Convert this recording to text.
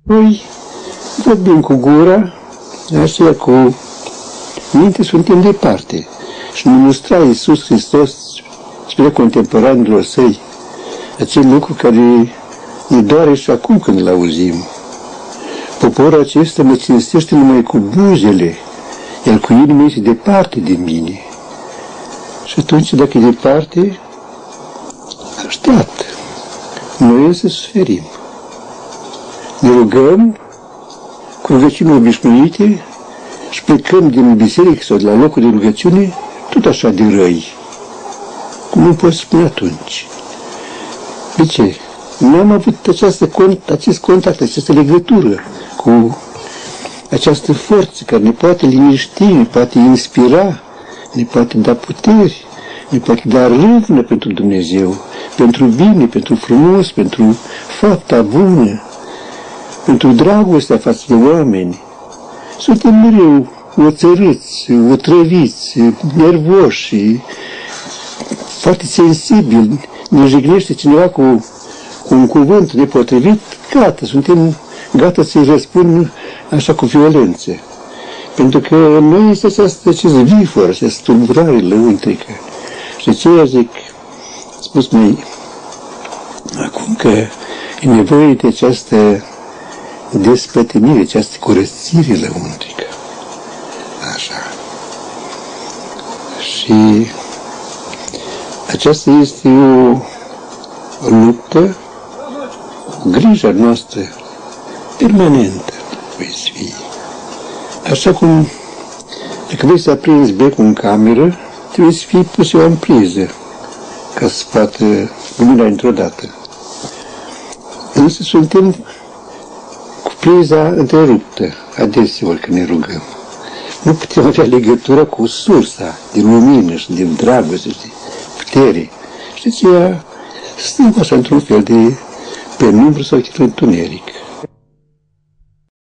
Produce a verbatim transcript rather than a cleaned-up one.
Noi vorbim cu gura, așa cu minte suntem departe. Și ne mustra Iisus Hristos spre contemporanilor săi acel lucru care ne doare și acum când îl auzim. Poporul acesta mă cinstește numai cu buzele, iar cu inima este departe de mine. Și atunci, dacă e departe, așteaptă. Noi însă suferim. Ne rugăm cu rugăciuni obișnuite și plecăm din biserică sau de la locul de rugăciune tot așa de răi. Cum nu pot spune atunci? De ce? Nu am avut această, acest contact, această legătură cu această forță care ne poate liniști, ne poate inspira, ne poate da puteri, ne poate da râvnă pentru Dumnezeu, pentru bine, pentru frumos, pentru fapta bună, pentru dragostea față de oameni. Suntem mereu oțărâți, otrăviți, nervoși, foarte sensibili. Ne jignește cineva cu, cu un cuvânt nepotrivit, gata, suntem gata să-i răspund așa cu violență. Pentru că noi este această, acest vifor, această tulburare lăuntrică. Și aceea zic, spus mai acum că e nevoie de această despătămire, această curățire lăuntrică. Așa. Și aceasta este o, o luptă, o grijă noastră permanentă, voi fi. Așa cum, dacă vrei să aprinzi becul în cameră, trebuie să fii pus o ampriză ca să poată lumina într-o dată. Însă suntem cu priza întreruptă, adeseori când ne rugăm. Nu putem avea legătură cu sursa de lumină și de dragoste și de putere. Și aceea stăm așa într-un fel de penumbră sau chiar întuneric.